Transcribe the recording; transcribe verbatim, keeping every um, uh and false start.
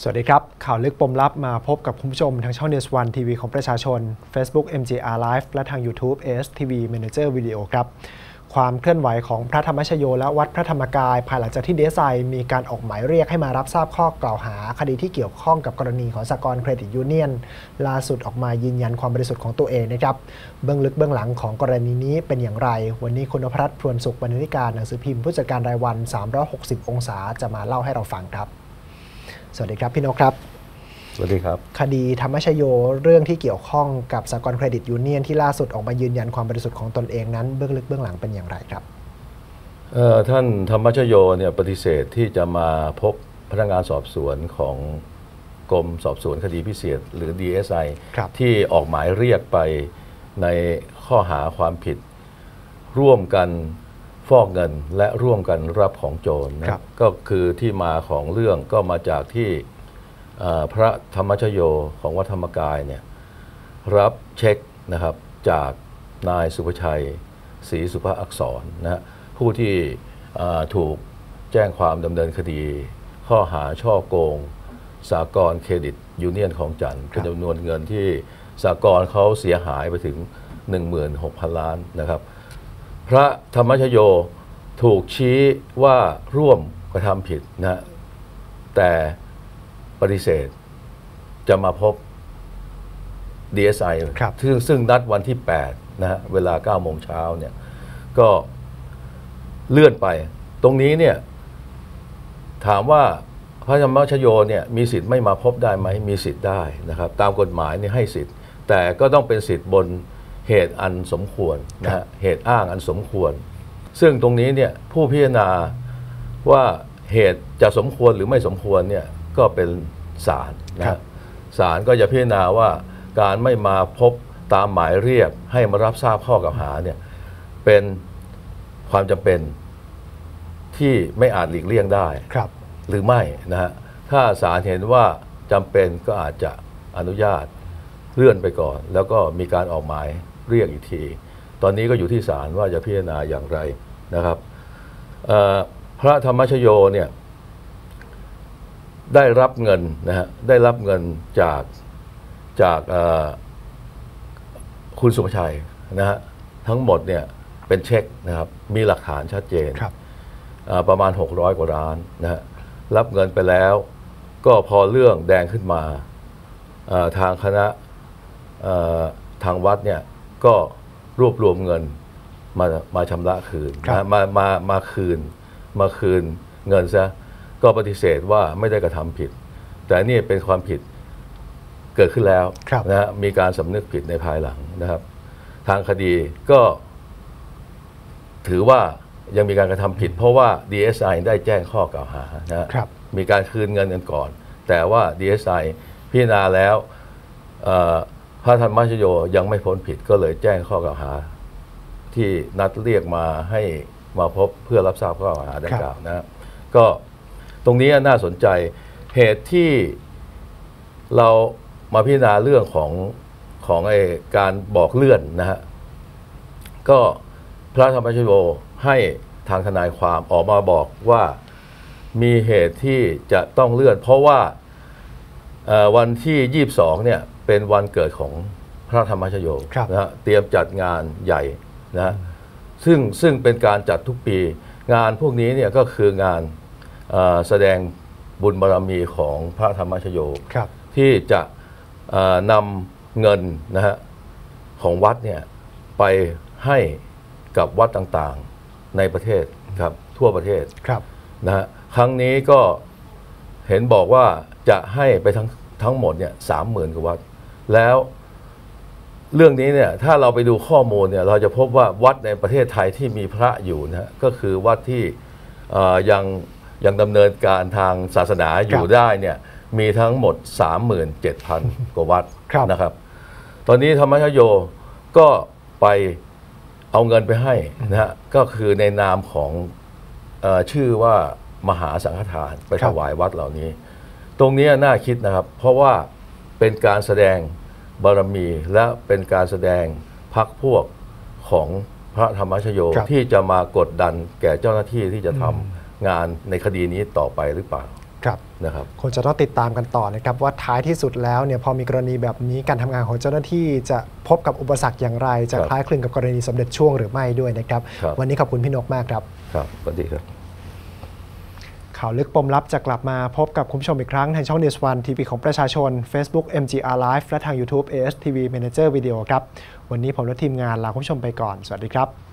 สวัสดีครับข่าวลึกปมลับมาพบกับคุณผู้ชมทางช่อง News วัน ที วี ของประชาชน Facebook เอ็ม จี อาร์ Live และทาง YouTube เอ เอส ที วี Manager Video ครับความเคลื่อนไหวของพระธรรมชโยและวัดพระธรรมกายภายหลังจากที่ ดี เอส ไอ มีการออกหมายเรียกให้มารับทราบข้อกล่าวหาคดีที่เกี่ยวข้องกับกรณีของสหกรณ์เครดิตยูเนี่ยนล่าสุดออกมายืนยันความบริสุทธิ์ของตัวเองนะครับเบื้องลึกเบื้องหลังของกรณีนี้เป็นอย่างไรวันนี้คุณนพรัตน์ พรวนสุขบรรณาธิการหนังสือพิมพ์ผู้จัดการรายวันสามร้อยหกสิบองศาจะมาเล่าให้เราฟังครับสวัสดีครับพี่นกครับสวัสดีครับคดีธรรมชโยเรื่องที่เกี่ยวข้องกับสหกรณ์เครดิตยูเนี่ยนที่ล่าสุดออกมายืนยันความบริสุทธิ์ของตนเองนั้นเบื้องลึกเบื้องหลังเป็นอย่างไรครับท่านธรรมชโยเนี่ยปฏิเสธที่จะมาพบพนักงานสอบสวนของกรมสอบสวนคดีพิเศษหรือ ดี เอส ไอ ที่ออกหมายเรียกไปในข้อหาความผิดร่วมกันฟอกเงินและร่วมกันรับของโจรนะก็คือที่มาของเรื่องก็มาจากที่พระธรรมชโยของวัดธรรมกายเนี่ยรับเช็คนะครับจากนายสุภชัยศรีสุภอักษรนะผู้ที่ถูกแจ้งความดำเนินคดีข้อหาช่อโกงสหกรณ์เครดิตยูเนี่ยนของจันทร์เป็นจำนวนเงินที่สหกรณ์เขาเสียหายไปถึง หนึ่งหมื่นหกพัน ล้านนะครับพระธรรมชโยถูกชี้ว่าร่วมกระทำผิดนะแต่ปฏิเสธจะมาพบ ดี เอส ไอ ซึ่งซึ่งนัดวันที่แปดนะฮะเวลาเก้าโมงเช้าเนี่ยก็เลื่อนไปตรงนี้เนี่ยถามว่าพระธรรมชโยเนี่ยมีสิทธิ์ไม่มาพบได้ไหมมีสิทธิ์ได้นะครับตามกฎหมายเนี่ยให้สิทธิ์แต่ก็ต้องเป็นสิทธิ์บนเหตุอันสมควรนะฮะเหตุอ้างอันสมควรซึ่งตรงนี้เนี่ยผู้พิจารณาว่าเหตุจะสมควรหรือไม่สมควรเนี่ยก็เป็นศาลนะศาลก็จะพิจารณาว่าการไม่มาพบตามหมายเรียกให้มารับทราบข้อกล่าวหาเนี่ยเป็นความจำเป็นที่ไม่อาจหลีกเลี่ยงได้หรือไม่นะฮะถ้าศาลเห็นว่าจำเป็นก็อาจจะอนุญาตเลื่อนไปก่อนแล้วก็มีการออกหมายเรียกอีกทีตอนนี้ก็อยู่ที่ศาลว่าจะพิจารณาอย่างไรนะครับพระธรรมชโยเนี่ยได้รับเงินนะฮะได้รับเงินจากจากคุณสุภชัยนะฮะทั้งหมดเนี่ยเป็นเช็คนะครับมีหลักฐานชัดเจนประมาณหกร้อยกว่าล้านนะฮะรับเงินไปแล้วก็พอเรื่องแดงขึ้นมาทางคณะทางวัดเนี่ยก็รวบรวมเงินมามาชำระคืนนะมามามาคืนมาคืนเงินซะก็ปฏิเสธว่าไม่ได้กระทำผิดแต่นี่เป็นความผิดเกิดขึ้นแล้วนะฮะมีการสำนึกผิดในภายหลังนะครับทางคดีก็ถือว่ายังมีการกระทำผิดเพราะว่า ดี เอส ไอ ได้แจ้งข้อกล่าวหานะมีการคืนเงินกันก่อนแต่ว่า ดี เอส ไอ พิจารณาแล้วพระธรรมชโยยังไม่พ้นผิดก็เลยแจ้งข้อกล่าวหาที่นัดเรียกมาให้มาพบเพื่อรับทราบข้อกล่าวหาดังกล่าวนะก็ตรงนี้น่าสนใจเหตุที่เรามาพิจารณาเรื่องของของไอ้การบอกเลื่อนนะฮะก็พระธรรมชโยให้ทางทนายความออกมาบอกว่ามีเหตุที่จะต้องเลื่อนเพราะว่าวันที่ยี่สิบสองเนี่ยเป็นวันเกิดของพระธรรมชโยนะฮะเตรียมจัดงานใหญ่นะซึ่งซึ่งเป็นการจัดทุกปีงานพวกนี้เนี่ยก็คืองานแสดงบุญบารมีของพระธรรมชโยที่จะนำเงินนะฮะของวัดเนี่ยไปให้กับวัดต่างๆในประเทศครับทั่วประเทศนะฮะครั้งนี้ก็เห็นบอกว่าจะให้ไปทั้งทั้งหมดเนี่ยสามหมื่นกว่าวัดแล้วเรื่องนี้เนี่ยถ้าเราไปดูข้อมูลเนี่ยเราจะพบว่าวัดในประเทศไทยที่มีพระอยู่นะฮะก็คือวัดที่ยังยังดำเนินการทางศาสนาอยู่ได้เนี่ยมีทั้งหมด สามหมื่นเจ็ดพัน กว่าวัดนะครับตอนนี้ธรรมชโยก็ไปเอาเงินไปให้นะฮะก็คือในนามของเอ่อชื่อว่ามหาสังฆทานไปถวายวัดเหล่านี้ตรงนี้น่าคิดนะครับเพราะว่าเป็นการแสดงบารมีและเป็นการแสดงพรรคพวกของพระธรรมชโยที่จะมากดดันแก่เจ้าหน้าที่ที่จะทำงานในคดีนี้ต่อไปหรือเปล่าครับนะครับคงจะต้องติดตามกันต่อนะครับว่าท้ายที่สุดแล้วเนี่ยพอมีกรณีแบบนี้การทำงานของเจ้าหน้าที่จะพบกับอุปสรรคอย่างไรจะคล้ายคลึงกับกรณีสมเด็จช่วงหรือไม่ด้วยนะครับ วันนี้ขอบคุณพี่นกมากครับครับสวัสดีครับข่าวลึกปมลับจะกลับมาพบกับคุณผู้ชมอีกครั้งทางช่อง News วัน ที วี ของประชาชน Facebook เอ็ม จี อาร์ Live และทาง YouTube เอ เอส ที วี Manager Video ครับวันนี้ผมและทีมงานลาคุณผู้ชมไปก่อนสวัสดีครับ